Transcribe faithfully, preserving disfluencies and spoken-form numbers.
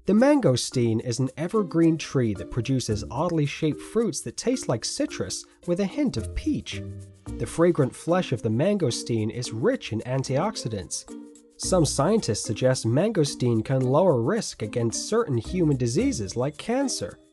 The mangosteen is an evergreen tree that produces oddly shaped fruits that taste like citrus with a hint of peach. The fragrant flesh of the mangosteen is rich in antioxidants. Some scientists suggest mangosteen can lower risk against certain human diseases like cancer.